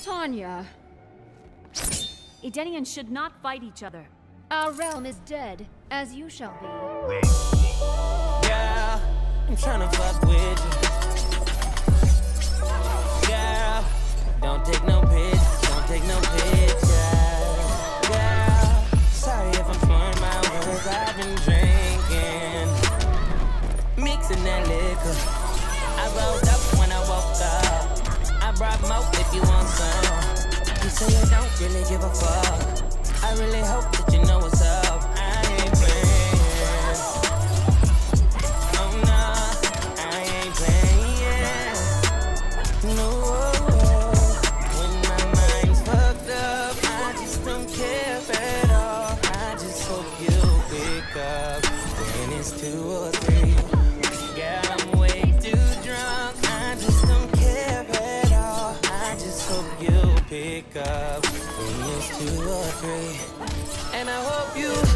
Tanya. Edenians should not fight each other. Our realm is dead, as you shall be. Yeah, I'm tryna fuck with you. Yeah, don't take no pitch, don't take no picture. Yeah, sorry if I'm slurring my words, I've been drinking, mixing that liquor. I rolled up when I woke up. I brought more if you want some. You say you don't really give a fuck. I really hope that you know what's up. I ain't playing. Oh no, I ain't playing. No, when my mind's fucked up, I just don't care at all. I just hope you pick up when it's 2 or 3. Girl, I'm way too drunk. I just don't care at all. I just hope you pick up when it's 2 or 3. And I hope you